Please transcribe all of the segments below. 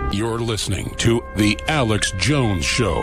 You're listening to The Alex Jones Show.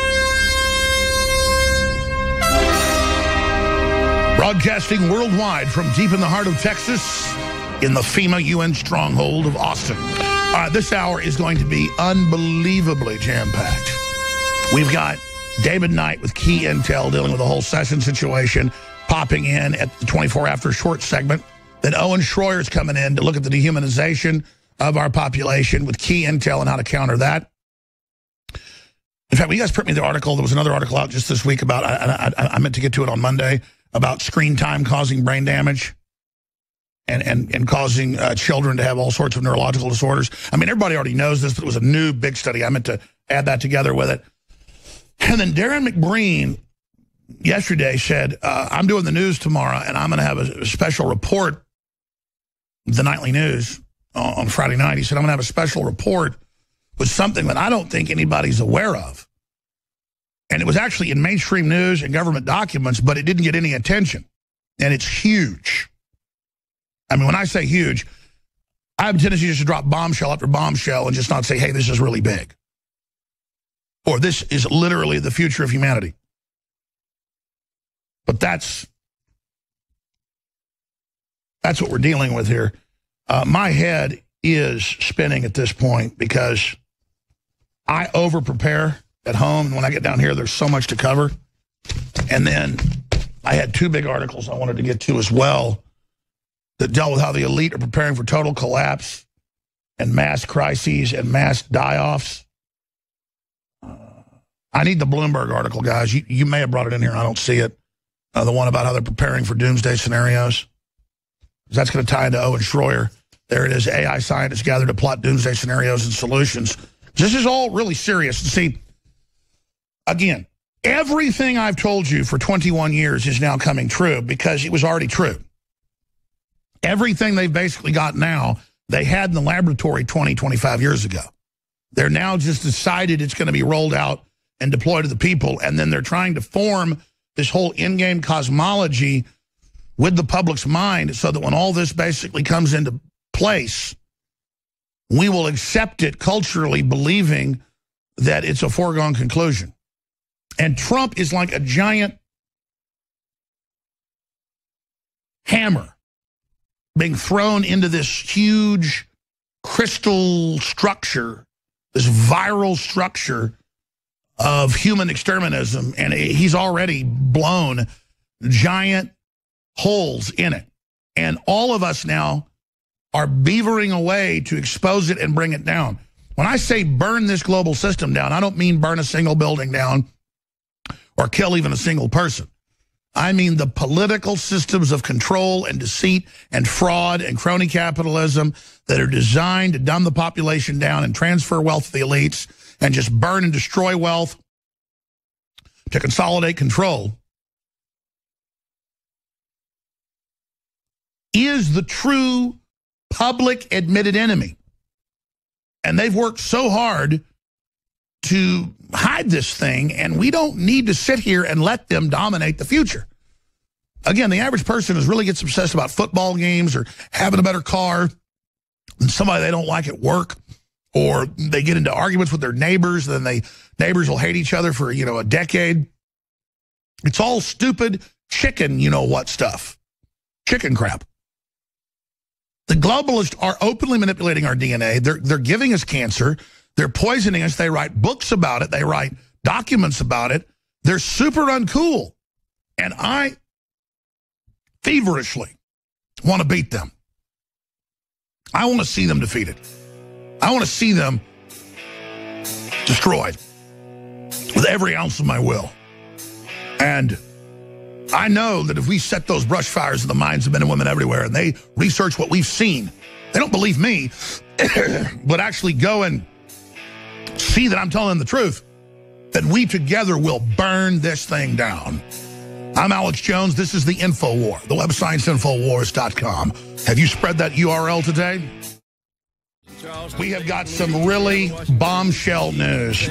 Broadcasting worldwide from deep in the heart of Texas, in the FEMA UN stronghold of Austin. This hour is going to be unbelievably jam-packed. We've got David Knight with key intel dealing with the whole Sessions situation, popping in at the 24 after short segment. Then Owen Schroyer's coming in to look at the dehumanization of our population with key intel and how to counter that. In fact, will you guys print me the article? There was another article out just this week about, I meant to get to it on Monday, about screen time causing brain damage and causing children to have all sorts of neurological disorders. I mean, everybody already knows this, but it was a new big study. I meant to add that together with it. And then Darren McBreen yesterday said, I'm doing the news tomorrow, and I'm going to have a special report, the nightly news, on Friday night. He said, I'm going to have a special report with something that I don't think anybody's aware of. And it was actually in mainstream news and government documents, but it didn't get any attention. And it's huge. I mean, when I say huge, I have a tendency just to drop bombshell after bombshell and just not say, hey, this is really big. Or this is literally the future of humanity. But that's what we're dealing with here. My head is spinning at this point because I over-prepare at home. And when I get down here, there's so much to cover. And then I had two big articles I wanted to get to as well that dealt with how the elite are preparing for total collapse and mass crises and mass die-offs. I need the Bloomberg article, guys. You may have brought it in here and I don't see it. The one about how they're preparing for doomsday scenarios. That's going to tie into Owen Schroyer. There it is. AI scientists gathered to plot doomsday scenarios and solutions. This is all really serious. See, again, everything I've told you for 21 years is now coming true because it was already true. Everything they've basically got now, they had in the laboratory 20, 25 years ago. They're now just decided it's going to be rolled out and deployed to the people, and then they're trying to form this whole in-game cosmology with the public's mind so that when all this basically comes into place, we will accept it culturally, believing that it's a foregone conclusion. And Trump is like a giant hammer being thrown into this huge crystal structure, this viral structure of human exterminism, and he's already blown giant holes in it. And all of us now are beavering away to expose it and bring it down. When I say burn this global system down, I don't mean burn a single building down or kill even a single person. I mean the political systems of control and deceit and fraud and crony capitalism that are designed to dumb the population down and transfer wealth to the elites and just burn and destroy wealth to consolidate control is the true public admitted enemy. And they've worked so hard to hide this thing, and we don't need to sit here and let them dominate the future. Again, the average person is really gets obsessed about football games or having a better car than somebody they don't like at work, or they get into arguments with their neighbors, then neighbors will hate each other for, a decade. It's all stupid chicken, what stuff. Chicken crap. The globalists are openly manipulating our DNA. They're giving us cancer. They're poisoning us. They write books about it. They write documents about it. They're super uncool. And I feverishly want to beat them. I want to see them defeated. I want to see them destroyed with every ounce of my will. And I know that if we set those brush fires in the minds of men and women everywhere and they research what we've seen, they don't believe me, but actually go and see that I'm telling them the truth, that we together will burn this thing down. I'm Alex Jones. This is the InfoWar. The website's Infowars.com. Have you spread that URL today? We have got some really bombshell news.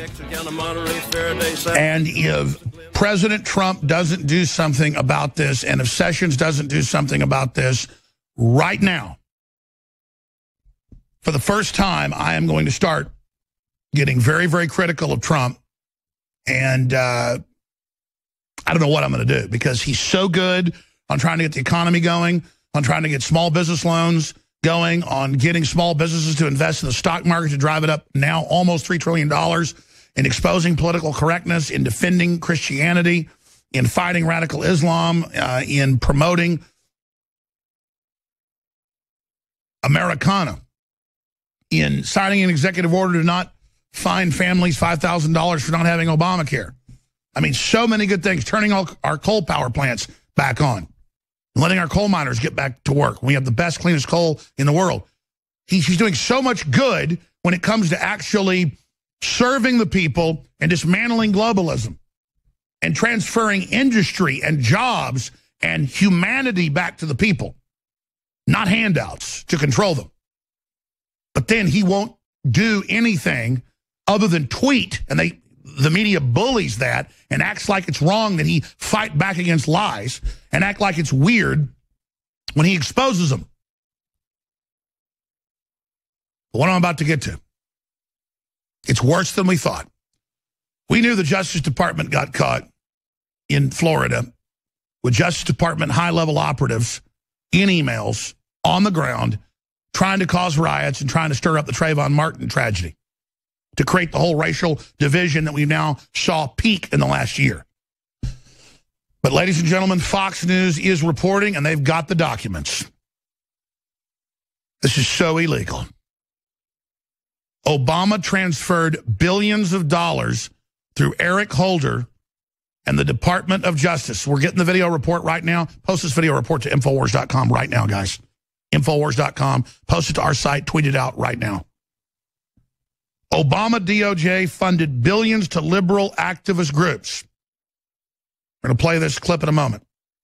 And if President Trump doesn't do something about this, and if Sessions doesn't do something about this right now, for the first time, I am going to start getting very, very critical of Trump. And I don't know what I'm going to do because he's so good on trying to get the economy going, on trying to get small business loans going, on getting small businesses to invest in the stock market to drive it up now almost $3 trillion, in exposing political correctness, in defending Christianity, in fighting radical Islam, in promoting Americana, in signing an executive order to not fine families $5,000 for not having Obamacare. I mean, so many good things, turning all our coal power plants back on, letting our coal miners get back to work. We have the best, cleanest coal in the world. He's doing so much good when it comes to actually serving the people and dismantling globalism and transferring industry and jobs and humanity back to the people, not handouts to control them. But then he won't do anything other than tweet, and the media bullies that and acts like it's wrong that he fight back against lies and act like it's weird when he exposes them. But what I'm about to get to, it's worse than we thought. We knew the Justice Department got caught in Florida with Justice Department high-level operatives in emails on the ground trying to cause riots and trying to stir up the Trayvon Martin tragedy to create the whole racial division that we now saw peak in the last year. But ladies and gentlemen, Fox News is reporting, and they've got the documents. This is so illegal. Obama transferred billions of dollars through Eric Holder and the Department of Justice. We're getting the video report right now. Post this video report to Infowars.com right now, guys. Infowars.com. Post it to our site. Tweet it out right now. Obama DOJ funded billions to liberal activist groups. We're going to play this clip in a moment.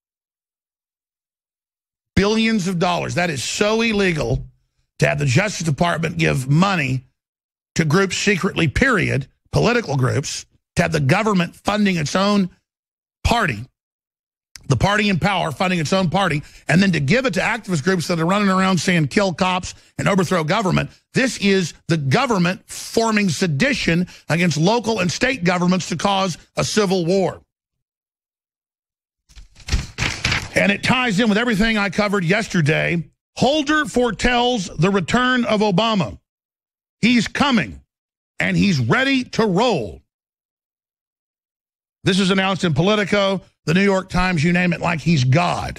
Billions of dollars. That is so illegal to have the Justice Department give money to groups secretly, period, political groups, to have the government funding its own party, the party in power funding its own party, and then to give it to activist groups that are running around saying kill cops and overthrow government. This is the government forming sedition against local and state governments to cause a civil war. And it ties in with everything I covered yesterday. Holder foretells the return of Obama. He's coming, and he's ready to roll. This is announced in Politico, the New York Times, you name it, like he's God.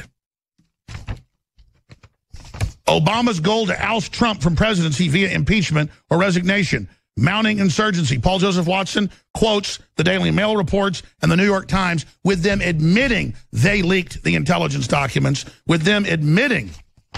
Obama's goal to oust Trump from presidency via impeachment or resignation. Mounting insurgency. Paul Joseph Watson quotes the Daily Mail reports and the New York Times with them admitting they leaked the intelligence documents, with them admitting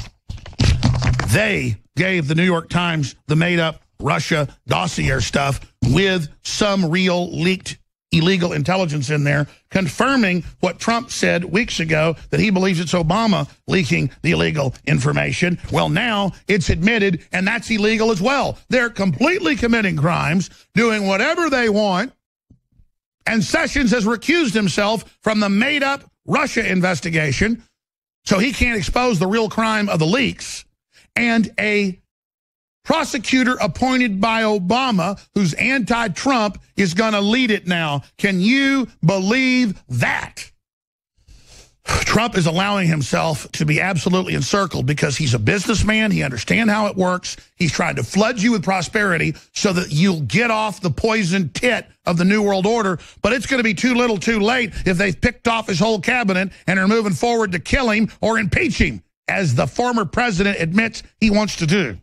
they gave the New York Times the made-up Russia dossier stuff with some real leaked illegal intelligence in there, confirming what Trump said weeks ago, that he believes it's Obama leaking the illegal information. Well, now it's admitted, and that's illegal as well. They're completely committing crimes, doing whatever they want, and Sessions has recused himself from the made-up Russia investigation, so he can't expose the real crime of the leaks. And a prosecutor appointed by Obama, who's anti-Trump, is going to lead it now. Can you believe that? Trump is allowing himself to be absolutely encircled because he's a businessman. He understands how it works. He's trying to flood you with prosperity so that you'll get off the poison tit of the New World Order. But it's going to be too little too late if they've picked off his whole cabinet and are moving forward to kill him or impeach him, as the former president admits he wants to do.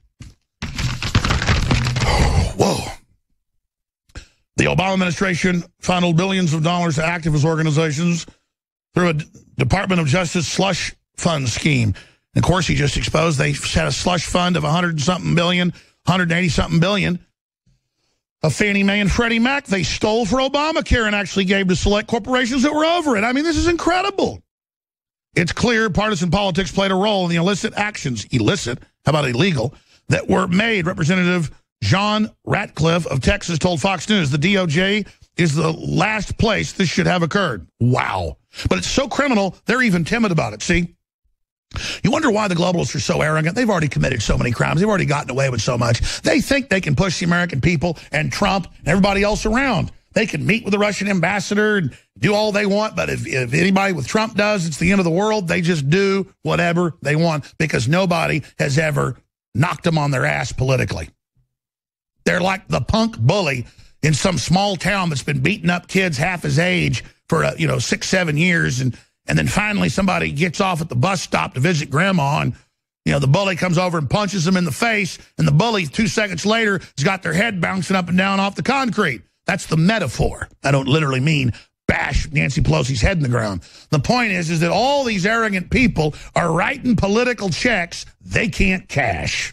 Whoa. The Obama administration funneled billions of dollars to activist organizations through a Department of Justice slush fund scheme. And of course, he just exposed they had a slush fund of 100-something billion, 180-something billion of Fannie Mae and Freddie Mac they stole for Obamacare and actually gave to select corporations that were over it. I mean, this is incredible. It's clear partisan politics played a role in the illicit actions, illicit, how about illegal, that were made. Representative John Ratcliffe of Texas told Fox News the DOJ is the last place this should have occurred. Wow. But it's so criminal, they're even timid about it, see? You wonder why the globalists are so arrogant. They've already committed so many crimes. They've already gotten away with so much. They think they can push the American people and Trump and everybody else around. They can meet with the Russian ambassador and do all they want, but if anybody with Trump does, it's the end of the world. They just do whatever they want because nobody has ever knocked them on their ass politically. They're like the punk bully in some small town that's been beating up kids half his age for 6, 7 years, and then finally somebody gets off at the bus stop to visit grandma, and the bully comes over and punches them in the face, and the bully 2 seconds later has got their head bouncing up and down off the concrete. That's the metaphor. I don't literally mean bash Nancy Pelosi's head in the ground. The point is that all these arrogant people are writing political checks they can't cash.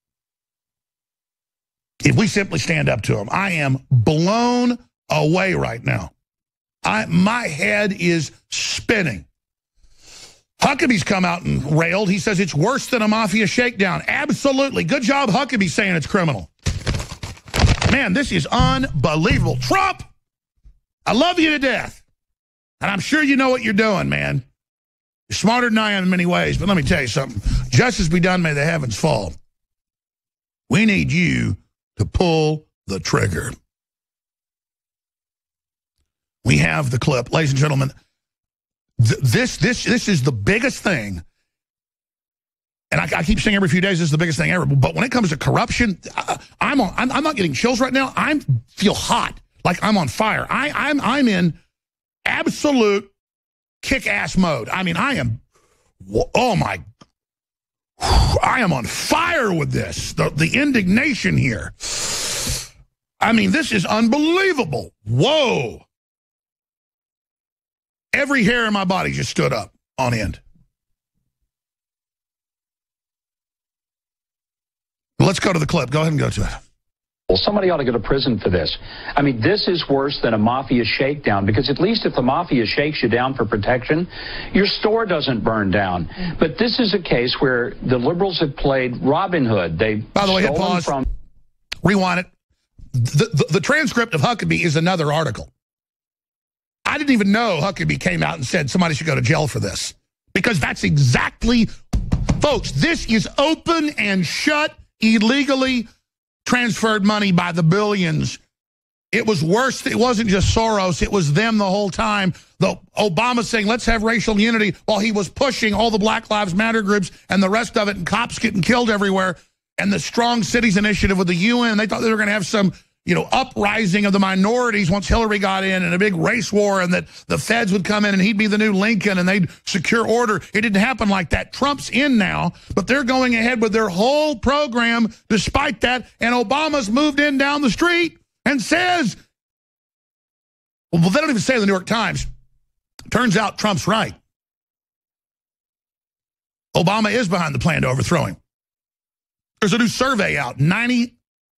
If we simply stand up to them, I am blown away right now. My head is spinning. Huckabee's come out and railed. He says it's worse than a mafia shakedown. Absolutely. Good job, Huckabee, saying it's criminal. Man, this is unbelievable. Trump, I love you to death. And I'm sure you know what you're doing, man. You're smarter than I am in many ways, but let me tell you something. Justice be done, may the heavens fall. We need you to pull the trigger. We have the clip. Ladies and gentlemen, this is the biggest thing. And I keep saying every few days this is the biggest thing ever. But when it comes to corruption, I'm not getting chills right now. I feel hot, like I'm on fire. I'm in absolute kick-ass mode. I mean, I am on fire with this. The indignation here. I mean, this is unbelievable. Whoa. Every hair in my body just stood up on end. Let's go to the clip. Go ahead and go to it. Well, somebody ought to go to prison for this. I mean, this is worse than a mafia shakedown, because at least if the mafia shakes you down for protection, your store doesn't burn down. But this is a case where the liberals have played Robin Hood. By the way, hit pause. Rewind it. The transcript of Huckabee is another article. I didn't even know Huckabee came out and said somebody should go to jail for this. Because that's exactly, folks, this is open and shut, illegally transferred money by the billions. It was worse. It wasn't just Soros. It was them the whole time. The Obama saying, let's have racial unity, while he was pushing all the Black Lives Matter groups and the rest of it, and cops getting killed everywhere. And the Strong Cities Initiative with the UN, they thought they were going to have some, uprising of the minorities once Hillary got in, and a big race war, and that the feds would come in and he'd be the new Lincoln and they'd secure order. It didn't happen like that. Trump's in now, but they're going ahead with their whole program despite that. And Obama's moved in down the street and says, well, they don't even say in the New York Times. Turns out Trump's right. Obama is behind the plan to overthrow him. There's a new survey out. 98%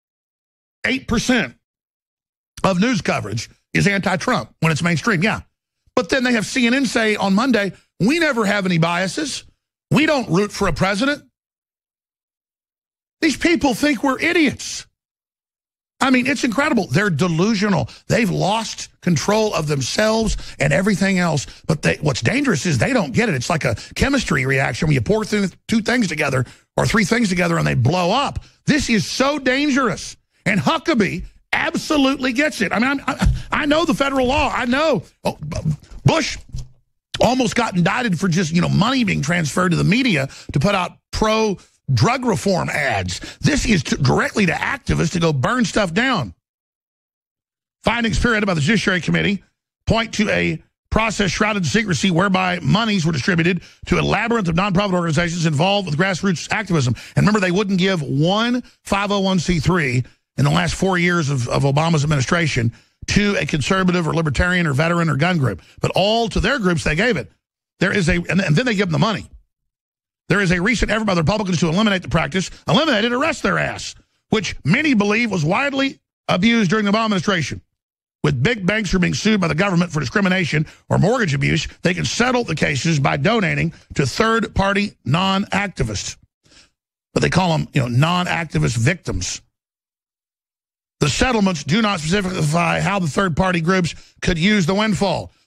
of news coverage is anti-Trump when it's mainstream, yeah. But then they have CNN say on Monday, we never have any biases. We don't root for a president. These people think we're idiots. I mean, it's incredible. They're delusional. They've lost control of themselves and everything else. But what's dangerous is they don't get it. It's like a chemistry reaction when you pour two things together or three things together and they blow up. This is so dangerous. And Huckabee absolutely gets it. I mean, I know the federal law. I know Bush almost got indicted for just, money being transferred to the media to put out pro-drug reform ads. This is directly to activists to go burn stuff down. Findings spearheaded by the Judiciary Committee point to a process shrouded in secrecy whereby monies were distributed to a labyrinth of nonprofit organizations involved with grassroots activism. And remember, they wouldn't give one 501c3 in the last 4 years of Obama's administration to a conservative or libertarian or veteran or gun group. But all to their groups, they gave it. There is and then they give them the money. There is a recent effort by the Republicans to eliminate the practice, eliminate it, arrest their ass, which many believe was widely abused during the Obama administration. With big banks who are being sued by the government for discrimination or mortgage abuse, they can settle the cases by donating to third-party non-activists. But they call them, non-activist victims. The settlements do not specify how the third-party groups could use the windfall.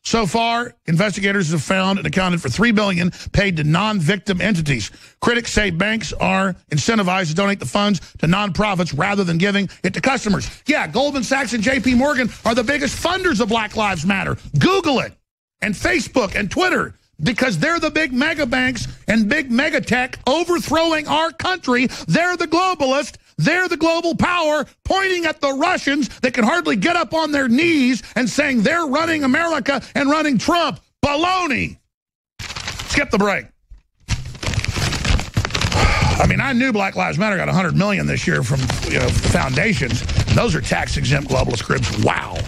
So far, investigators have found and accounted for $3 billion paid to non-victim entities. Critics say banks are incentivized to donate the funds to nonprofits rather than giving it to customers. Yeah, Goldman Sachs and J.P. Morgan are the biggest funders of Black Lives Matter. Google it. And Facebook and Twitter, because they're the big mega banks and big mega tech overthrowing our country. They're the globalists. They're the global power pointing at the Russians that can hardly get up on their knees and saying they're running America and running Trump. Baloney. Skip the break. I mean, I knew Black Lives Matter got $100 million this year from foundations. Those are tax-exempt globalist groups. Wow.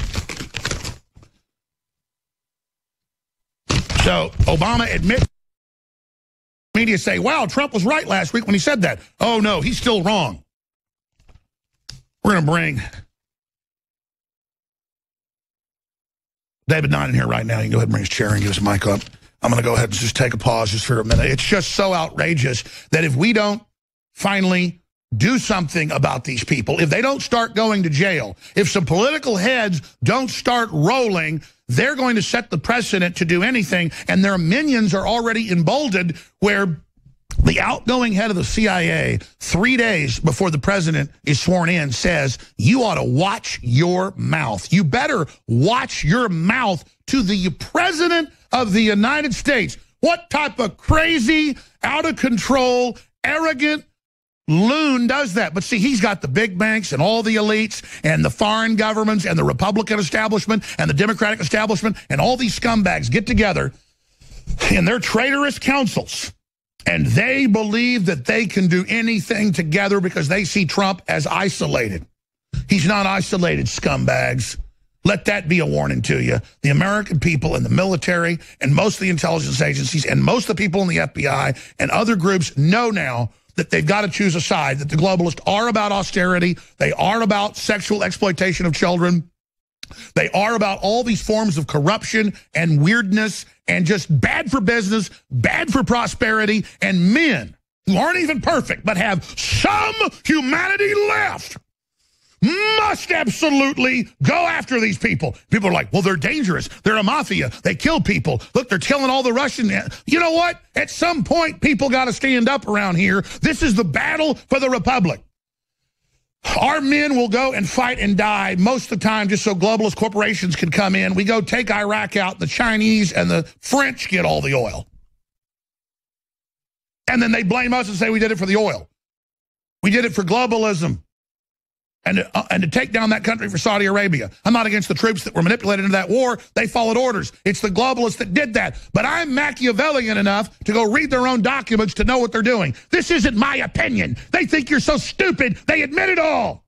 So Obama admits, media say, wow, Trump was right last week when he said that. Oh, no, he's still wrong. We're going to bring David Nine in here right now. You can go ahead and bring his chair and give his mic up. I'm going to go ahead and just take a pause just for a minute. It's just so outrageous that if we don't finally do something about these people, if they don't start going to jail, if some political heads don't start rolling, they're going to set the precedent to do anything, and their minions are already emboldened where the outgoing head of the CIA, 3 days before the president is sworn in, says, you ought to watch your mouth. You better watch your mouth to the president of the United States. What type of crazy, out of control, arrogant loon does that? But see, he's got the big banks and all the elites and the foreign governments and the Republican establishment and the Democratic establishment and all these scumbags get together in their traitorous councils. And they believe that they can do anything together because they see Trump as isolated. He's not isolated, scumbags. Let that be a warning to you. The American people and the military and most of the intelligence agencies and most of the people in the FBI and other groups know now that they've got to choose a side, that the globalists are about austerity. They are about sexual exploitation of children. They are about all these forms of corruption and weirdness and just bad for business, bad for prosperity, and men who aren't even perfect but have some humanity left must absolutely go after these people. People are like, well, they're dangerous. They're a mafia. They kill people. Look, they're killing all the Russian. You know what? At some point, people got to stand up around here. This is the battle for the Republic. Our men will go and fight and die most of the time just so globalist corporations can come in. We go take Iraq out. The Chinese and the French get all the oil. And then they blame us and say we did it for the oil. We did it for globalism. And to take down that country for Saudi Arabia. I'm not against the troops that were manipulated into that war. They followed orders. It's the globalists that did that. But I'm Machiavellian enough to go read their own documents to know what they're doing. This isn't my opinion. They think you're so stupid. They admit it all.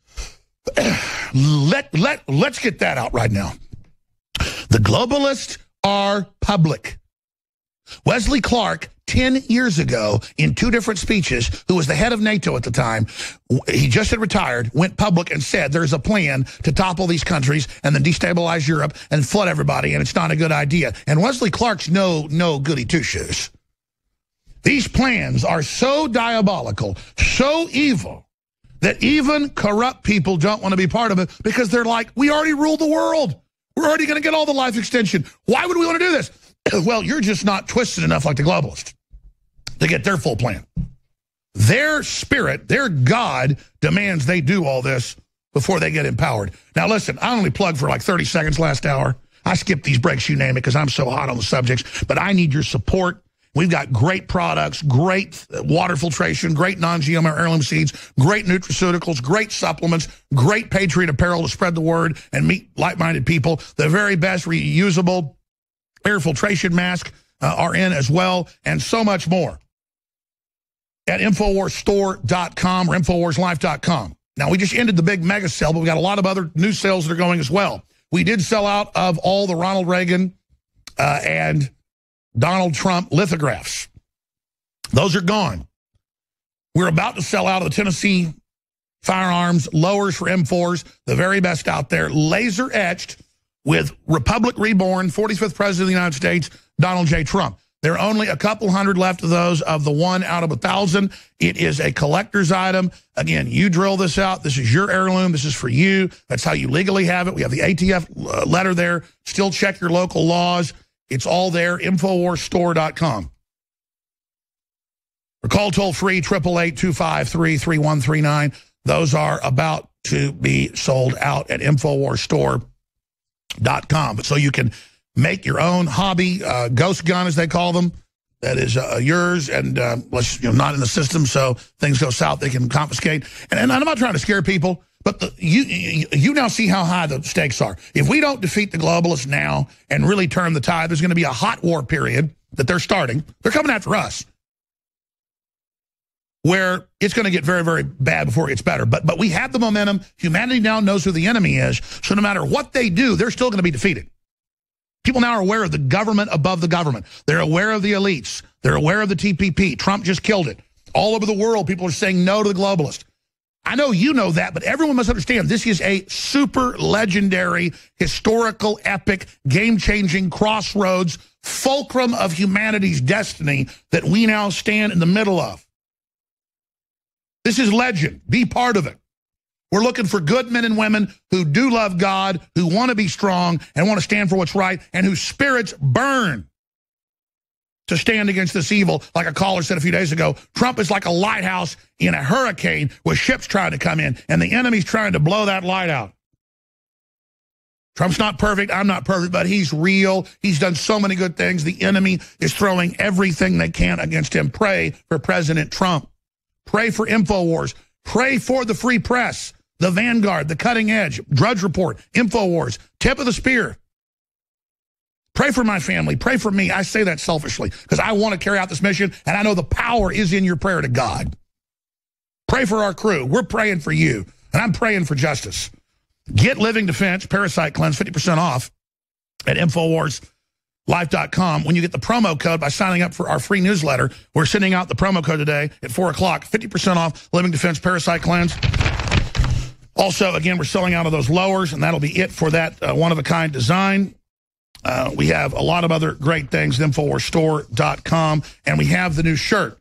Let's get that out right now. The globalists are public. Wesley Clark, 10 years ago, in 2 different speeches, who was the head of NATO at the time, he just had retired, went public and said there's a plan to topple these countries and then destabilize Europe and flood everybody, and it's not a good idea. And Wesley Clark's no goody two-shoes. These plans are so diabolical, so evil, that even corrupt people don't want to be part of it because they're like, we already ruled the world. We're already going to get all the life extension. Why would we want to do this? Well, you're just not twisted enough like the globalists to get their full plan. Their spirit, their God demands they do all this before they get empowered. Now, listen, I only plugged for like 30 seconds last hour. I skipped these breaks, you name it, because I'm so hot on the subjects. But I need your support. We've got great products, great water filtration, great non-GMO heirloom seeds, great nutraceuticals, great supplements, great Patriot apparel to spread the word and meet like-minded people. The very best reusable air filtration masks are in as well, and so much more at InfoWarsStore.com or InfoWarsLife.com. Now, we just ended the big mega sale, but we got a lot of other new sales that are going as well. We did sell out of all the Ronald Reagan and Donald Trump lithographs. Those are gone. We're about to sell out of the Tennessee firearms, lowers for M4s, the very best out there, laser etched with Republic Reborn, 45th President of the United States, Donald J. Trump. There are only a couple hundred left of those of the 1 out of 1,000. It is a collector's item. Again, you drill this out. This is your heirloom. This is for you. That's how you legally have it. We have the ATF letter there. Still check your local laws. It's all there, InfoWarsStore.com. Or call toll-free, 888-253-3139. Those are about to be sold out at InfoWarsStore.com. But so you can make your own hobby, ghost gun, as they call them, that is yours, and not in the system, so things go south, they can confiscate. And I'm not trying to scare people, but you now see how high the stakes are. If we don't defeat the globalists now and really turn the tide, there's going to be a hot war period that they're starting. They're coming after us, where it's going to get very, very bad before it gets better. But we have the momentum. Humanity now knows who the enemy is, so no matter what they do, they're still going to be defeated. People now are aware of the government above the government. They're aware of the elites. They're aware of the TPP. Trump just killed it. All over the world, people are saying no to the globalists. I know you know that, but everyone must understand this is a super legendary, historical, epic, game-changing crossroads, fulcrum of humanity's destiny that we now stand in the middle of. This is legend. Be part of it. We're looking for good men and women who do love God, who want to be strong and want to stand for what's right, and whose spirits burn to stand against this evil. Like a caller said a few days ago, Trump is like a lighthouse in a hurricane with ships trying to come in, and the enemy's trying to blow that light out. Trump's not perfect. I'm not perfect, but he's real. He's done so many good things. The enemy is throwing everything they can against him. Pray for President Trump. Pray for InfoWars. Pray for the free press. The Vanguard, the Cutting Edge, Drudge Report, InfoWars, Tip of the Spear. Pray for my family. Pray for me. I say that selfishly because I want to carry out this mission, and I know the power is in your prayer to God. Pray for our crew. We're praying for you, and I'm praying for justice. Get Living Defense, Parasite Cleanse, 50% off at InfoWarsLife.com. When you get the promo code by signing up for our free newsletter, we're sending out the promo code today at 4 o'clock, 50% off Living Defense, Parasite Cleanse. Also, again, we're selling out of those lowers, and that'll be it for that one-of-a-kind design. We have a lot of other great things at InfoWarsStore.com, and we have the new shirt.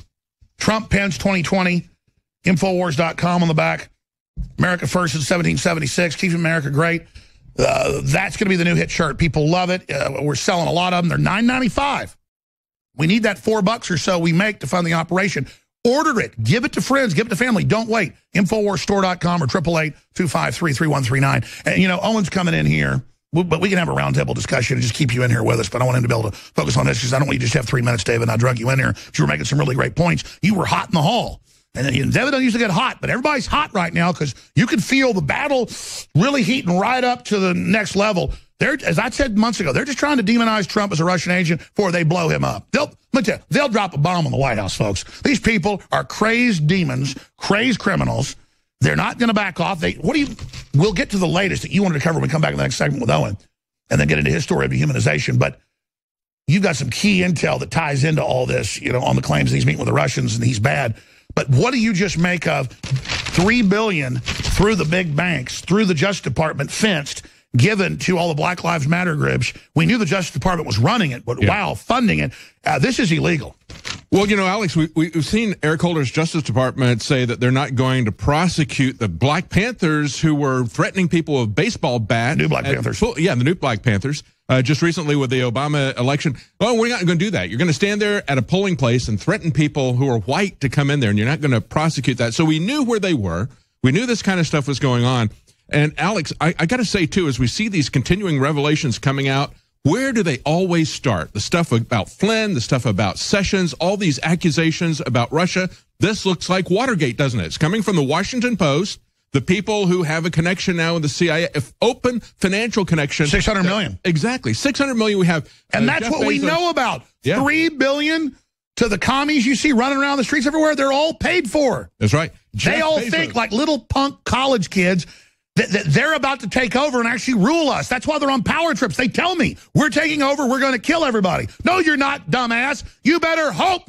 Trump Pence 2020, Infowars.com on the back. America First in 1776, keeping America great. That's going to be the new hit shirt. People love it. We're selling a lot of them. They're $9.95. We need that $4 or so we make to fund the operation. Order it. Give it to friends. Give it to family. Don't wait. InfoWarsStore.com or 888-253-3139. And, Owen's coming in here, but we can have a roundtable discussion and just keep you in here with us. But I want him to be able to focus on this because I don't want you to just have 3 minutes, David, and I drug you in here. You were making some really great points. You were hot in the hall. And David don't usually get hot, but everybody's hot right now because you can feel the battle really heating right up to the next level. As I said months ago, they're just trying to demonize Trump as a Russian agent before they blow him up. They'll drop a bomb on the White House, folks. These people are crazed demons, crazed criminals. They're not going to back off. We'll get to the latest that you wanted to cover when we come back in the next segment with Owen and then get into his story of dehumanization. But you've got some key intel that ties into all this, on the claims that he's meeting with the Russians and he's bad. But what do you just make of $3 billion through the big banks, through the Justice Department, fenced, given to all the Black Lives Matter groups? We knew the Justice Department was running it, but wow, funding it. This is illegal. Well, Alex, we've seen Eric Holder's Justice Department say that they're not going to prosecute the Black Panthers who were threatening people with baseball bats. New Black Panthers. The new Black Panthers. Just recently with the Obama election. Oh, we're not going to do that. You're going to stand there at a polling place and threaten people who are white to come in there, and you're not going to prosecute that. So we knew where they were. We knew this kind of stuff was going on. And, Alex, I got to say, too, as we see these continuing revelations coming out, where do they always start? The stuff about Flynn, the stuff about Sessions, all these accusations about Russia. This looks like Watergate, doesn't it? It's coming from the Washington Post. The people who have a connection now with the CIA, if open financial connection. $600 million. Exactly. $600 million we have. And that's Jeff what Bezos. We know about. Yeah. $3 billion to the commies you see running around the streets everywhere. They're all paid for. That's right. They all think like little punk college kids that they're about to take over and actually rule us. That's why they're on power trips. They tell me, we're taking over. We're going to kill everybody. No, you're not, dumbass. You better hope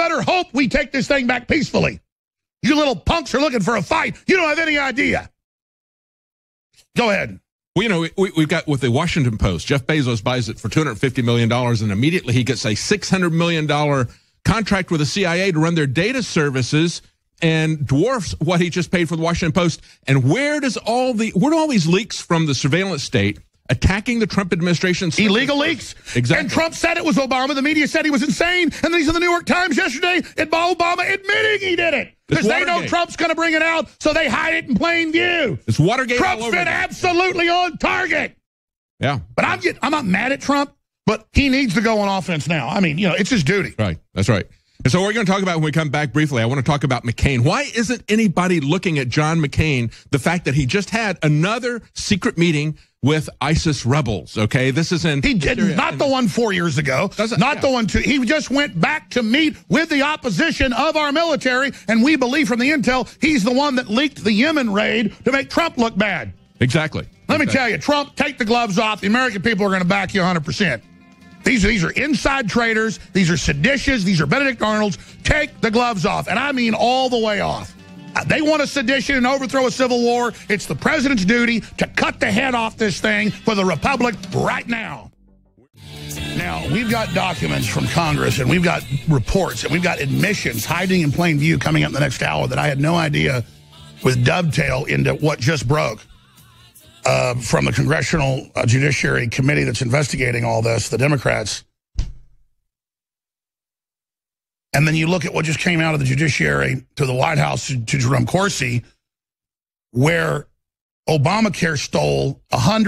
we take this thing back peacefully. You little punks are looking for a fight. You don't have any idea. Go ahead. Well, you know, we've got with the Washington Post, Jeff Bezos buys it for $250 million, and immediately he gets a $600 million contract with the CIA to run their data services, and dwarfs what he just paid for the Washington Post. And where do all these leaks from the surveillance state attacking the Trump administration? Illegal leaks. Exactly. And Trump said it was Obama. The media said he was insane. And then he's in the New York Times yesterday, and Obama admitting he did it. Because they know Trump's going to bring it out, so they hide it in plain view. It's Watergate. Trump's been absolutely on target. Yeah. But I'm not mad at Trump, but he needs to go on offense now. I mean, you know, it's his duty. Right. That's right. And so we're going to talk about when we come back briefly. I want to talk about McCain. Why isn't anybody looking at John McCain, the fact that he just had another secret meeting with ISIS rebels? Okay, this is in... He did not the one 4 years ago, not the one two. He just went back to meet with the opposition of our military, and we believe from the intel he's the one that leaked the Yemen raid to make Trump look bad. Exactly. Let me tell you, Trump, take the gloves off. The American people are going to back you 100%. These are inside traitors. These are seditious. These are Benedict Arnolds. Take the gloves off, and I mean all the way off. They want a sedition and overthrow a civil war. It's the president's duty to cut the head off this thing for the republic right now. Now, we've got documents from Congress, and we've got reports, and we've got admissions hiding in plain view coming up in the next hour that I had no idea would dovetail into what just broke. From the Congressional Judiciary Committee that's investigating all this, the Democrats. And then you look at what just came out of the judiciary to the White House to Jerome Corsi, where Obamacare stole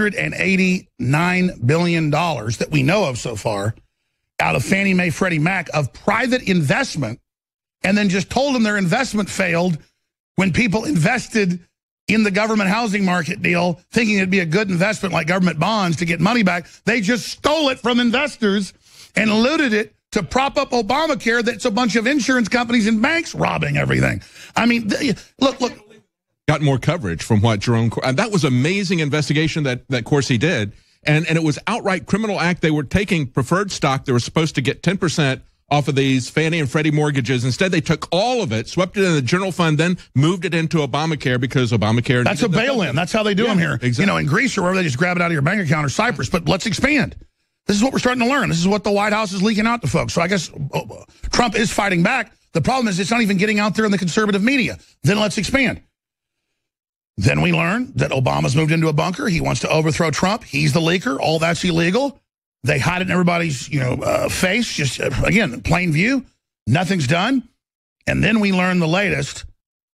$189 billion that we know of so far out of Fannie Mae, Freddie Mac of private investment, and then just told them their investment failed when people invested in the government housing market deal, thinking it'd be a good investment like government bonds to get money back. They just stole it from investors and looted it to prop up Obamacare. That's a bunch of insurance companies and banks robbing everything. I mean, look. Got more coverage from what Jerome... that was amazing investigation that Corsi did. And it was outright criminal act. They were taking preferred stock. They were supposed to get 10% off of these Fannie and Freddie mortgages. Instead, they took all of it, swept it in the general fund, then moved it into Obamacare because Obamacare... That's a bail-in. That's how they do them here. Exactly. You know, in Greece or wherever, they just grab it out of your bank account, or Cyprus. But let's expand. This is what we're starting to learn. This is what the White House is leaking out to folks. So I guess Trump is fighting back. The problem is it's not even getting out there in the conservative media. Then let's expand. Then we learn that Obama's moved into a bunker. He wants to overthrow Trump. He's the leaker. All that's illegal. They hide it in everybody's, face, just, again, plain view. Nothing's done. And then we learn the latest.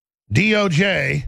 DOJ,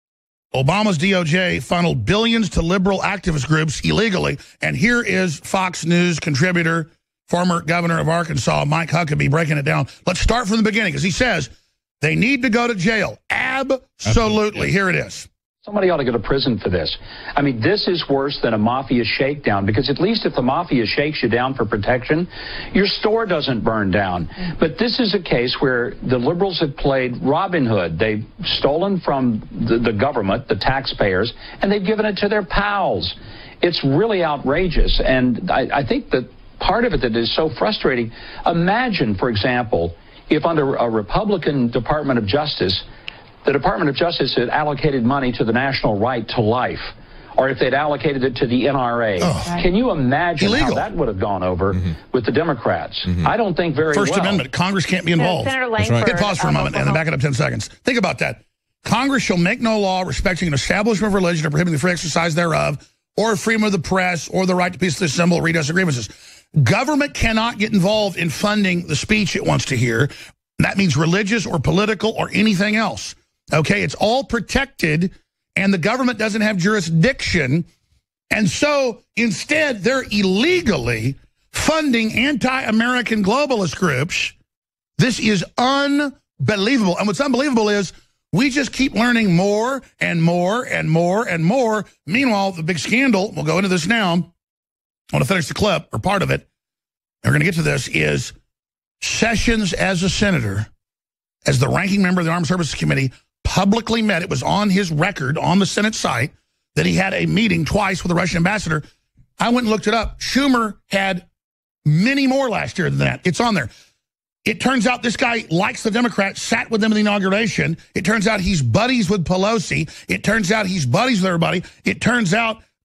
Obama's DOJ funneled billions to liberal activist groups illegally. And here is Fox News contributor, former governor of Arkansas, Mike Huckabee, breaking it down. Let's start from the beginning, because he says they need to go to jail. Absolutely. Here it is. Somebody ought to go to prison for this. I mean, this is worse than a mafia shakedown, because at least if the mafia shakes you down for protection, your store doesn't burn down. But this is a case where the liberals have played Robin Hood. They've stolen from the government, the taxpayers, and they've given it to their pals. It's really outrageous. And I think that part of it that is so frustrating, imagine, for example, if under a Republican Department of Justice, the Department of Justice had allocated money to the National Right to Life, or if they'd allocated it to the NRA. Can you imagine how that would have gone over with the Democrats? I don't think very First well. Amendment, Congress can't be involved. Senator Langford, Hit pause for a moment and then back it up 10 seconds. Think about that. Congress shall make no law respecting an establishment of religion or prohibiting the free exercise thereof, or freedom of the press, or the right to peacefully assemble or redress of grievances. Government cannot get involved in funding the speech it wants to hear. That means religious or political or anything else. Okay, it's all protected, and the government doesn't have jurisdiction. And so instead, they're illegally funding anti-American globalist groups. This is unbelievable. And what's unbelievable is we just keep learning more and more and more and more. Meanwhile, the big scandal, we'll go into this now. I want to finish the clip, or part of it. And we're going to get to this, is Sessions as a senator, as the ranking member of the Armed Services Committee, publicly met. It was on his record on the Senate site that he had a meeting twice with the Russian ambassador. I went and looked it up. Schumer had many more last year than that. It's on there. It turns out this guy likes the Democrats, sat with them in the inauguration. It turns out he's buddies with Pelosi. It turns out he's buddies with everybody. It turns out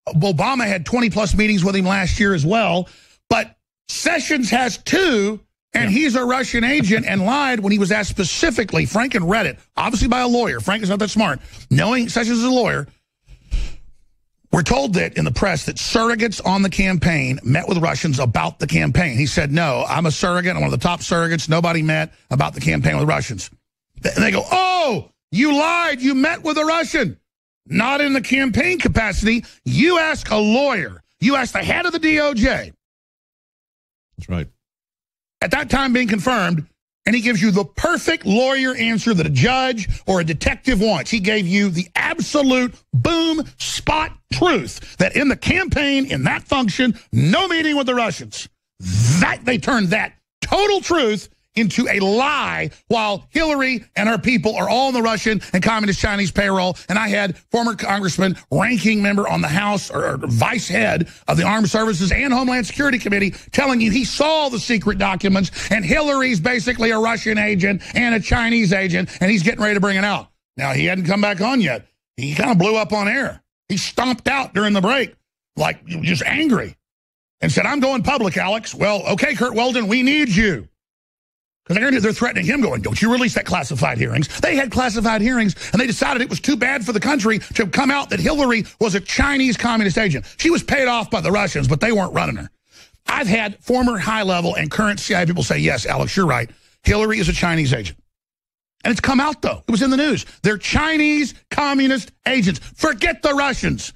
Obama had 20-plus meetings with him last year as well. But Sessions has 2, and he's a Russian agent and lied when he was asked specifically. Franken read it, obviously by a lawyer. Frank is not that smart. Knowing Sessions is a lawyer, we're told that in the press that surrogates on the campaign met with Russians about the campaign. He said, no, I'm a surrogate. I'm one of the top surrogates. Nobody met about the campaign with Russians. And they go, oh, you lied. You met with a Russian. Not in the campaign capacity. You ask a lawyer. You ask the head of the DOJ. That's right. At that time being confirmed, and he gives you the perfect lawyer answer that a judge or a detective wants. He gave you the absolute boom spot truth that in the campaign, in that function, no meeting with the Russians. That they turned that total truth into a lie while Hillary and her people are all on the Russian and communist Chinese payroll. And I had former congressman, ranking member on the House or vice head of the Armed Services and Homeland Security Committee telling you he saw the secret documents and Hillary's basically a Russian agent and a Chinese agent and he's getting ready to bring it out. Now, he hadn't come back on yet. He kind of blew up on air. He stomped out during the break, like just angry, and said, I'm going public, Alex. Well, okay, Kurt Weldon, we need you. Because they're threatening him, going, don't you release that classified hearings. They had classified hearings, and they decided it was too bad for the country to come out that Hillary was a Chinese communist agent. She was paid off by the Russians, but they weren't running her. I've had former high-level and current CIA people say, yes, Alex, you're right. Hillary is a Chinese agent. And it's come out, though. It was in the news. They're Chinese communist agents. Forget the Russians.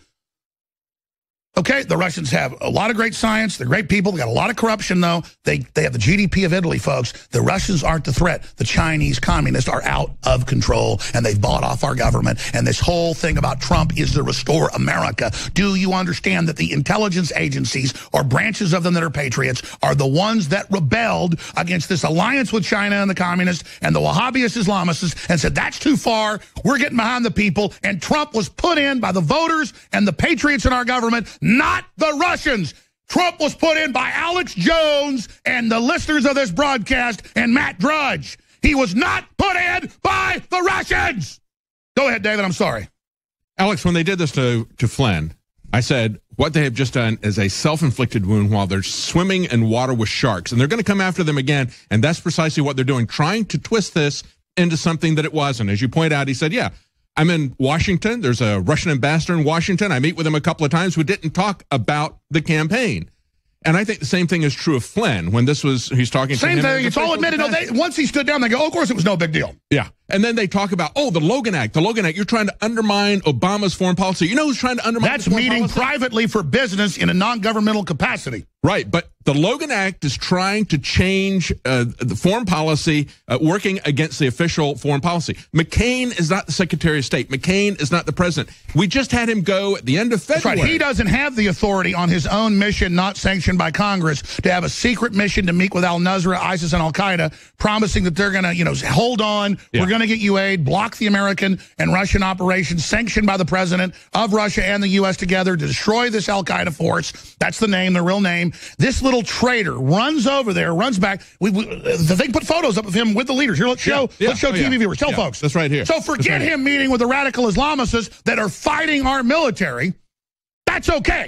Okay, the Russians have a lot of great science. They're great people. They got a lot of corruption, though. They have the GDP of Italy, folks. The Russians aren't the threat. The Chinese communists are out of control, and they've bought off our government. And this whole thing about Trump is to restore America. Do you understand that the intelligence agencies, or branches of them that are patriots, are the ones that rebelled against this alliance with China and the communists and the Wahhabist Islamists and said, that's too far. We're getting behind the people. And Trump was put in by the voters and the patriots in our government, not the Russians. Trump was put in by Alex Jones and the listeners of this broadcast and Matt Drudge. He was not put in by the Russians. Go ahead, David. I'm sorry. Alex, when they did this to Flynn, I said, what they have just done is a self-inflicted wound while they're swimming in water with sharks. And they're going to come after them again. And that's precisely what they're doing, trying to twist this into something that it wasn't. As you point out, he said, yeah, I'm in Washington. There's a Russian ambassador in Washington. I meet with him a couple of times. We didn't talk about the campaign. And I think the same thing is true of Flynn. When this was, he's talking to him. Same thing. It's all admitted. No, once he stood down, they go, oh, of course it was no big deal. Yeah. And then they talk about, oh, the Logan Act. The Logan Act. You're trying to undermine Obama's foreign policy. You know who's trying to undermine That's meeting policy? Privately for business in a non-governmental capacity. Right, but the Logan Act is trying to change the foreign policy, working against the official foreign policy. McCain is not the Secretary of State. McCain is not the president. We just had him go at the end of February. That's right. He doesn't have the authority on his own mission, not sanctioned by Congress, to have a secret mission to meet with al-Nusra, ISIS, and al-Qaeda, promising that they're going to, hold on, we're going to get you aid, block the American and Russian operations sanctioned by the president of Russia and the U.S. together to destroy this al-Qaeda force. That's the name, the real name. This little traitor runs over there, runs back. They put photos up of him with the leaders. Here, let's show TV viewers. Tell folks. That's right here. So forget him meeting with the radical Islamists that are fighting our military. That's okay.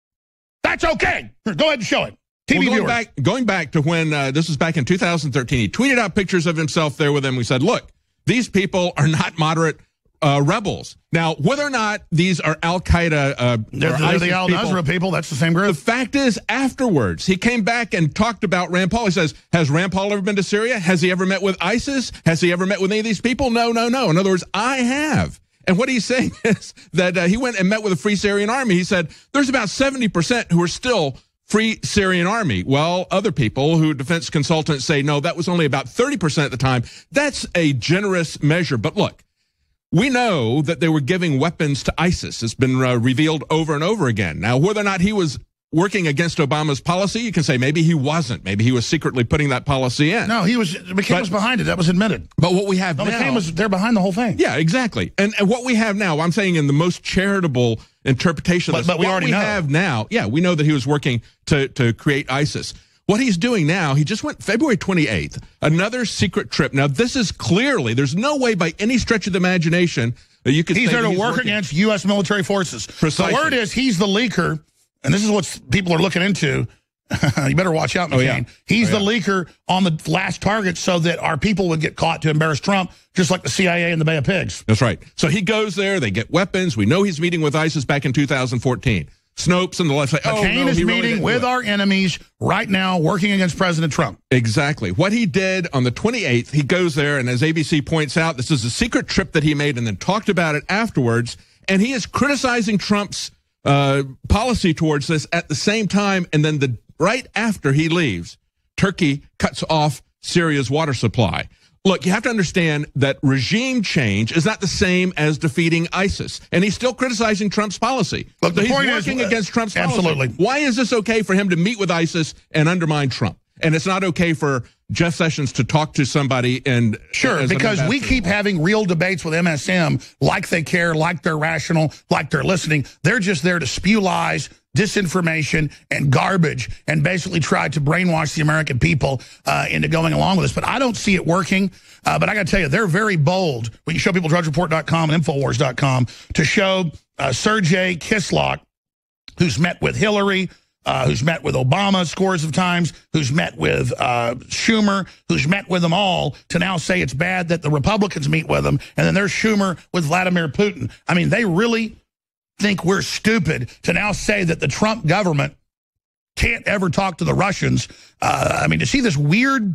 That's okay. Go ahead and show it. TV viewers. Going back to when this was back in 2013, he tweeted out pictures of himself there with them. We said, look, these people are not moderate rebels. Now, whether or not these are al-Qaeda, they're the al-Nusra people, that's the same group. The fact is, afterwards, he came back and talked about Rand Paul. He says, has Rand Paul ever been to Syria? Has he ever met with ISIS? Has he ever met with any of these people? No. In other words, I have. And what he's saying is that he went and met with the Free Syrian Army. He said, there's about 70% who are still Free Syrian Army. Well, other people who defense consultants say, no, that was only about 30% at the time. That's a generous measure. But look, we know that they were giving weapons to ISIS. It's been revealed over and over again. Now, whether or not he was working against Obama's policy, you can say maybe he wasn't. Maybe he was secretly putting that policy in. No, McCain was behind it. That was admitted. But what we have now... McCain was there behind the whole thing. Yeah, exactly. And what we have now, I'm saying in the most charitable interpretation of this, but we already know. Have now, we know that he was working to create ISIS. What he's doing now, he just went February 28th, another secret trip. Now, this is clearly, there's no way by any stretch of the imagination You could he's say there to he's work working against U.S. military forces. Precisely. The word is he's the leaker, and this is what people are looking into. You better watch out, McCain. Yeah. He's the leaker on the last target so that our people would get caught to embarrass Trump, just like the CIA in the Bay of Pigs. That's right. So he goes there. They get weapons. We know he's meeting with ISIS back in 2014. Snopes and the left say, McCain is meeting with our enemies right now, working against President Trump. Exactly. What he did on the 28th, he goes there, and as ABC points out, this is a secret trip that he made and then talked about it afterwards, and he is criticizing Trump's policy towards this at the same time, and then right after he leaves, Turkey cuts off Syria's water supply. Look, you have to understand that regime change is not the same as defeating ISIS. And he's still criticizing Trump's policy. Look, so the he's point working is, against Trump's policy. Absolutely. Why is this okay for him to meet with ISIS and undermine Trump? And it's not okay for Jeff Sessions to talk to somebody and... Sure, because we keep having real debates with MSM like they care, like they're rational, like they're listening. They're just there to spew lies, disinformation, and garbage, and basically try to brainwash the American people into going along with this. But I don't see it working. But I got to tell you, they're very bold. We can show people drudgereport.com and Infowars.com to show Sergei Kislyak, who's met with Hillary, who's met with Obama scores of times, who's met with Schumer, who's met with them all, to now say it's bad that the Republicans meet with them, and then there's Schumer with Vladimir Putin. I mean, they really think we're stupid to now say that the Trump government can't ever talk to the Russians. I mean, to see this weird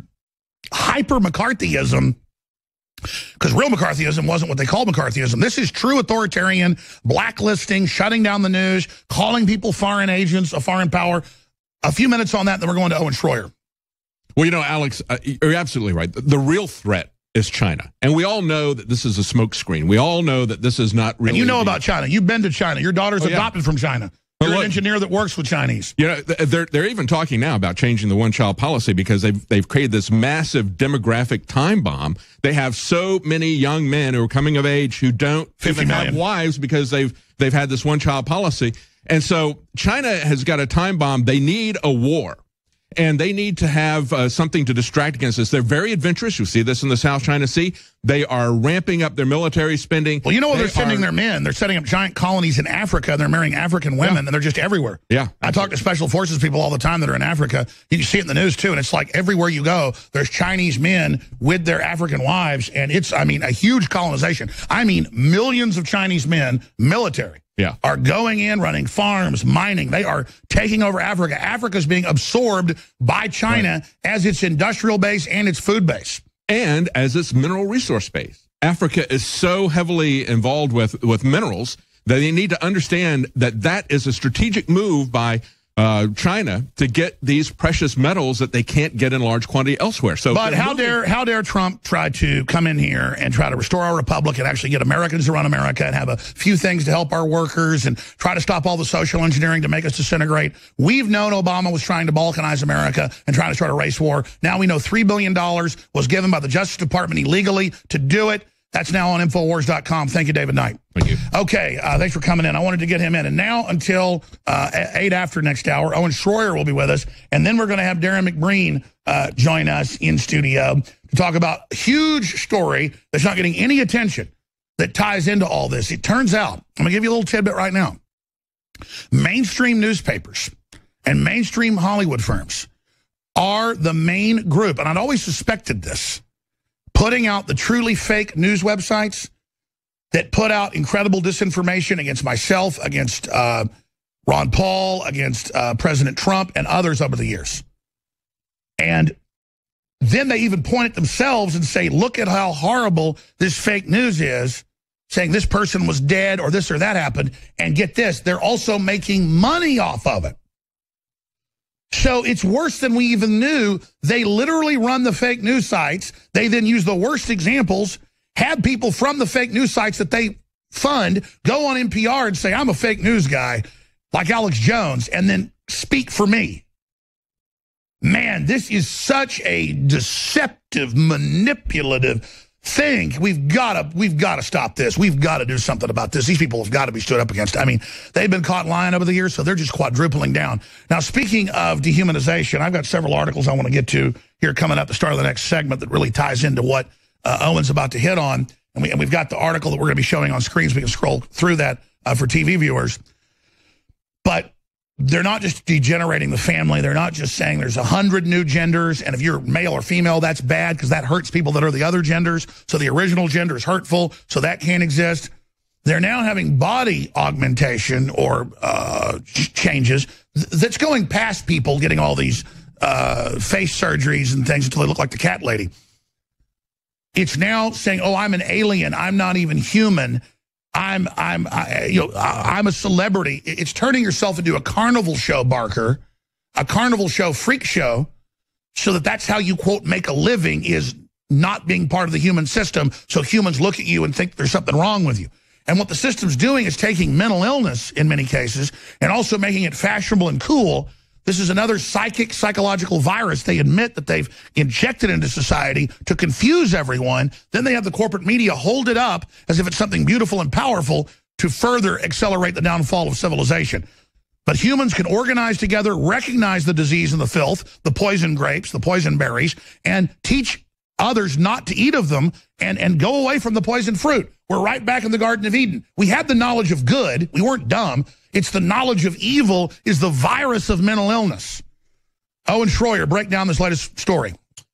hyper-McCarthyism, because real McCarthyism wasn't what they called McCarthyism. This is true authoritarian, blacklisting, shutting down the news, calling people foreign agents, a foreign power. A few minutes on that, then we're going to Owen Schroyer. Well, you know, Alex, you're absolutely right. The real threat is China. And we all know that this is a smokescreen. We all know that this is not really... And you know about China. You've been to China. Your daughter's adopted from China. You're an engineer that works with Chinese. You know, they're even talking now about changing the one-child policy because they've created this massive demographic time bomb. They have so many young men who are coming of age who don't even have wives because they've had this one-child policy. And so China has got a time bomb. They need a war. And they need to have something to distract against this. They're very adventurous. You see this in the South China Sea. They are ramping up their military spending. Well, you know where they're sending their men. They're setting up giant colonies in Africa. They're marrying African women, and they're just everywhere. Yeah. I talk to special forces people all the time that are in Africa. You can see it in the news, too, and it's like everywhere you go, there's Chinese men with their African wives, and it's, I mean, a huge colonization. I mean, millions of Chinese men, military. Yeah. Are going in, running farms, mining. They are taking over Africa. Africa's being absorbed by China as its industrial base and its food base. And as its mineral resource base. Africa is so heavily involved with minerals that they need to understand that that is a strategic move by China to get these precious metals that they can't get in large quantity elsewhere. So, but how dare Trump try to come in here and try to restore our republic and actually get Americans to run America and have a few things to help our workers and try to stop all the social engineering to make us disintegrate. We've known Obama was trying to balkanize America and trying to start a race war. Now we know $3 billion was given by the Justice Department illegally to do it. That's now on Infowars.com. Thank you, David Knight. Thank you. Okay, thanks for coming in. I wanted to get him in. And now until 8 after next hour, Owen Schroyer will be with us. And then we're going to have Darren McBreen join us in studio to talk about a huge story that's not getting any attention that ties into all this. It turns out, I'm going to give you a little tidbit right now. Mainstream newspapers and mainstream Hollywood firms are the main group, and I'd always suspected this, putting out the truly fake news websites that put out incredible disinformation against myself, against Ron Paul, against President Trump, and others over the years. And then they even point at themselves and say, look at how horrible this fake news is, saying this person was dead or this or that happened. And get this, they're also making money off of it. So it's worse than we even knew. They literally run the fake news sites. They then use the worst examples, have people from the fake news sites that they fund go on NPR and say, I'm a fake news guy, like Alex Jones, and then speak for me. Man, this is such a deceptive, manipulative thing. We've got to stop this. We've got to do something about this. These people have got to be stood up against. I mean, they've been caught lying over the years, so they're just quadrupling down. Now, speaking of dehumanization, I've got several articles I want to get to here coming up at the start of the next segment that really ties into what Owen's about to hit on. and we've got the article that we're going to be showing on screen so we can scroll through that for TV viewers. But they're not just degenerating the family. They're not just saying there's 100 new genders, and if you're male or female, that's bad because that hurts people that are the other genders. So the original gender is hurtful, so that can't exist. They're now having body augmentation or changes that's going past people getting all these face surgeries and things until they look like the cat lady. It's now saying, "Oh, I'm an alien. I'm not even human. I'm a celebrity." It's turning yourself into a carnival show, Barker, a carnival show freak show, so that's how you, quote, make a living, is not being part of the human system. So humans look at you and think there's something wrong with you. And what the system's doing is taking mental illness in many cases and also making it fashionable and cool. This is another psychological virus they admit that they've injected into society to confuse everyone. Then they have the corporate media hold it up as if it's something beautiful and powerful to further accelerate the downfall of civilization. But humans can organize together, recognize the disease and the filth, the poison grapes, the poison berries, and teach others not to eat of them and go away from the poison fruit. We're right back in the Garden of Eden. We had the knowledge of good. We weren't dumb. It's the knowledge of evil is the virus of mental illness. Owen Schroyer, break down this latest story.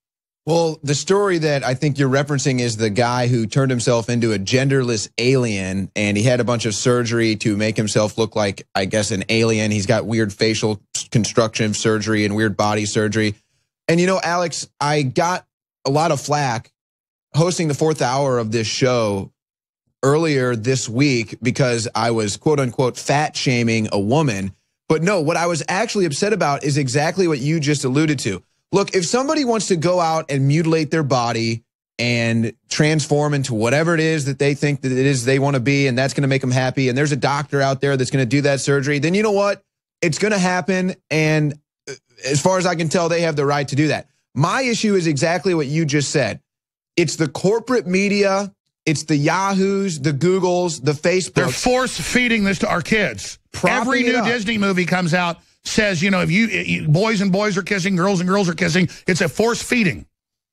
Well, the story that I think you're referencing is the guy who turned himself into a genderless alien, and he had a bunch of surgery to make himself look like, I guess, an alien. He's got weird facial construction surgery and weird body surgery. And, you know, Alex, I got a lot of flack hosting the fourth hour of this show earlier this week because I was, quote unquote, fat shaming a woman. But no, what I was actually upset about is exactly what you just alluded to. Look, if somebody wants to go out and mutilate their body and transform into whatever it is that they think that it is they want to be, and that's going to make them happy, and there's a doctor out there that's going to do that surgery, then you know what? It's going to happen. And as far as I can tell, they have the right to do that. My issue is exactly what you just said. It's the corporate media. It's the Yahoos, the Googles, the Facebooks. They're force-feeding this to our kids. Every new Disney movie comes out, says, you know, if you boys and boys are kissing, girls and girls are kissing, it's a force-feeding.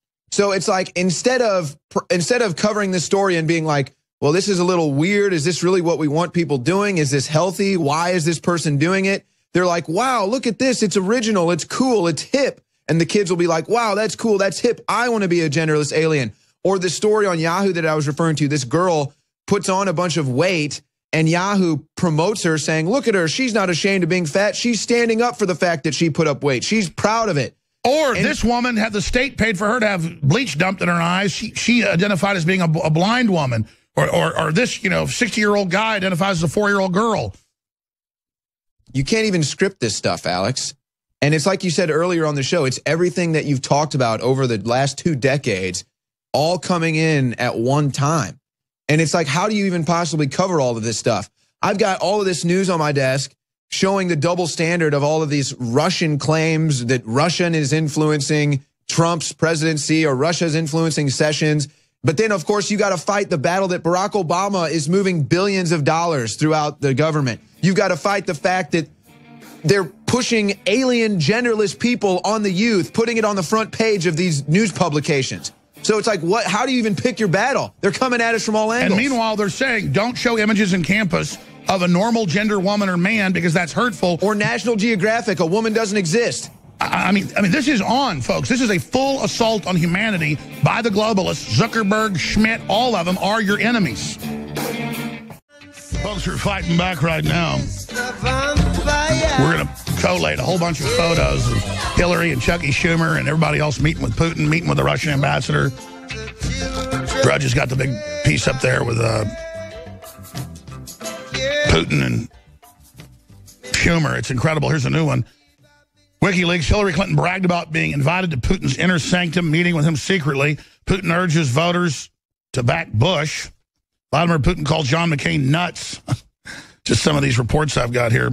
So it's like instead of covering this story and being like, well, this is a little weird. Is this really what we want people doing? Is this healthy? Why is this person doing it? They're like, wow, look at this. It's original. It's cool. It's hip. And the kids will be like, wow, that's cool. That's hip. I want to be a genderless alien. Or the story on Yahoo that I was referring to, this girl puts on a bunch of weight and Yahoo promotes her saying, look at her. She's not ashamed of being fat. She's standing up for the fact that she put up weight. She's proud of it. Or this woman had the state paid for her to have bleach dumped in her eyes. She identified as being a blind woman. Or this, you know, 60-year-old guy identifies as a 4-year-old girl. You can't even script this stuff, Alex. And it's like you said earlier on the show, it's everything that you've talked about over the last 2 decades, all coming in at one time. And it's like, how do you even possibly cover all of this stuff? I've got all of this news on my desk showing the double standard of all of these Russian claims that Russia is influencing Trump's presidency or Russia's influencing Sessions. But then, of course, you got to fight the battle that Barack Obama is moving billions of dollars throughout the government. You've got to fight the fact that they're pushing alien genderless people on the youth, putting it on the front page of these news publications. So it's like, what? How do you even pick your battle? They're coming at us from all angles. And meanwhile, they're saying, don't show images in campus of a normal gender woman or man because that's hurtful. Or National Geographic, a woman doesn't exist. I mean, this is on, folks. This is a full assault on humanity by the globalists. Zuckerberg, Schmidt, all of them are your enemies. Folks are fighting back right now. We're going to collate a whole bunch of photos of Hillary and Chucky Schumer and everybody else meeting with Putin, meeting with the Russian ambassador. Drudge has got the big piece up there with Putin and Schumer. It's incredible. Here's a new one. WikiLeaks, Hillary Clinton bragged about being invited to Putin's inner sanctum, meeting with him secretly. Putin urges voters to back Bush. Vladimir Putin calls John McCain nuts. Just some of these reports I've got here.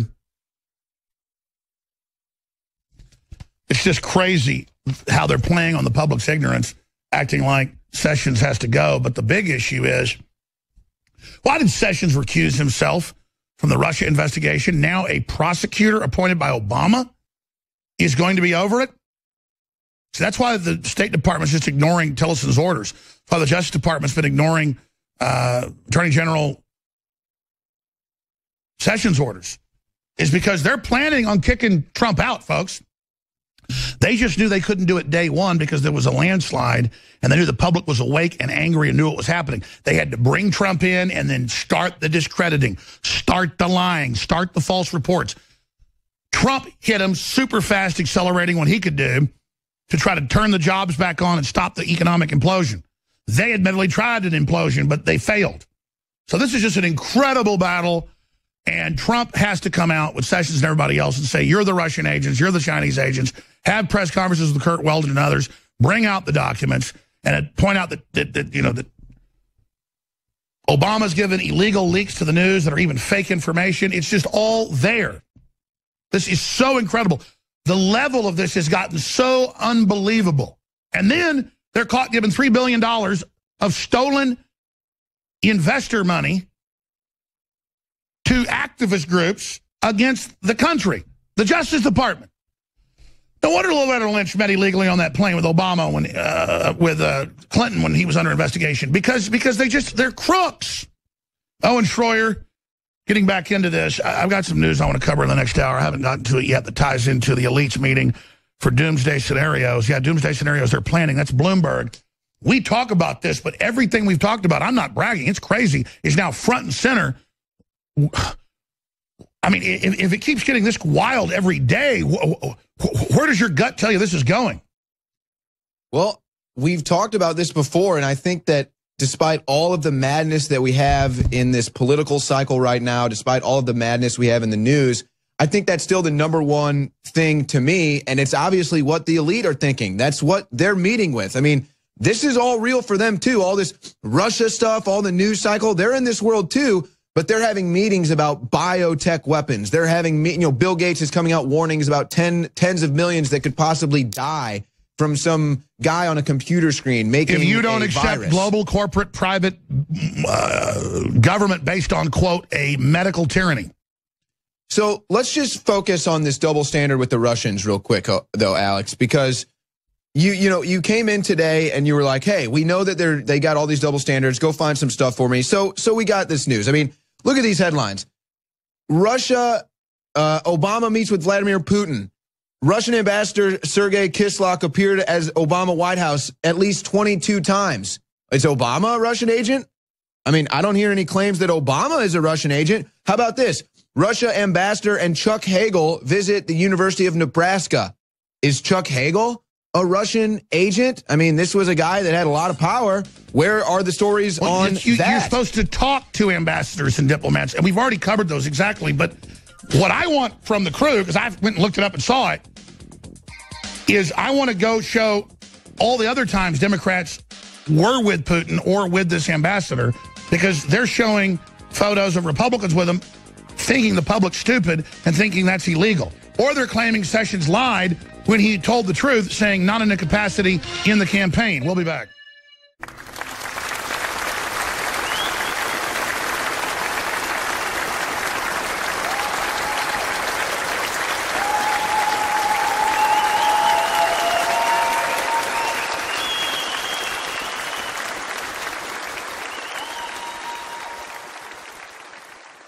It's just crazy how they're playing on the public's ignorance, acting like Sessions has to go. But the big issue is, why did Sessions recuse himself from the Russia investigation? Now a prosecutor appointed by Obama is going to be over it? So that's why the State Department's just ignoring Tillerson's orders. That's why the Justice Department's been ignoring Attorney General Sessions orders is because they're planning on kicking Trump out, folks. They just knew they couldn't do it day one because there was a landslide, and they knew the public was awake and angry and knew what was happening. They had to bring Trump in and then start the discrediting, start the lying, start the false reports. Trump hit him super fast, accelerating what he could do to try to turn the jobs back on and stop the economic implosion. They admittedly tried an implosion, but they failed. So this is just an incredible battle. And Trump has to come out with Sessions and everybody else and say, you're the Russian agents, you're the Chinese agents, have press conferences with Kurt Weldon and others, bring out the documents, and point out that Obama's given illegal leaks to the news that are even fake information. It's just all there. This is so incredible. The level of this has gotten so unbelievable. And then they're caught giving $3 billion of stolen investor money to activist groups against the country, the Justice Department. No wonder Loretta Lynch met illegally on that plane with Obama with Clinton when he was under investigation, because they're crooks. Owen Schroyer, getting back into this, I've got some news I want to cover in the next hour. I haven't gotten to it yet that ties into the elites meeting for doomsday scenarios. Yeah, doomsday scenarios they're planning. That's Bloomberg. We talk about this, but everything we've talked about, I'm not bragging, it's crazy, is now front and center. I mean, if it keeps getting this wild every day, where does your gut tell you this is going? Well, we've talked about this before, and I think that despite all of the madness that we have in this political cycle right now, despite all of the madness we have in the news, I think that's still the number one thing to me, and it's obviously what the elite are thinking. That's what they're meeting with. I mean, this is all real for them, too. All this Russia stuff, all the news cycle, they're in this world, too. But they're having meetings about biotech weapons. They're having, Bill Gates is coming out warnings about tens of millions that could possibly die from some guy on a computer screen making a virus. If you don't accept global, corporate, private government based on, quote, a medical tyranny. So let's just focus on this double standard with the Russians real quick, though, Alex, because you came in today and you were like, hey, we know that they got all these double standards. Go find some stuff for me. So we got this news. I mean, look at these headlines. Russia, Obama meets with Vladimir Putin. Russian ambassador Sergei Kislyak appeared as Obama White House at least 22 times. Is Obama a Russian agent? I mean, I don't hear any claims that Obama is a Russian agent. How about this? Russia ambassador and Chuck Hagel visit the University of Nebraska. Is Chuck Hagel a Russian agent? I mean, this was a guy that had a lot of power. Where are the stories on that? You're supposed to talk to ambassadors and diplomats, and we've already covered those exactly. But what I want from the crew, because I went and looked it up and saw it, is I want to go show all the other times Democrats were with Putin or with this ambassador, because they're showing photos of Republicans with him, thinking the public's stupid and thinking that's illegal. Or they're claiming Sessions lied when he told the truth, saying not in a capacity in the campaign. We'll be back.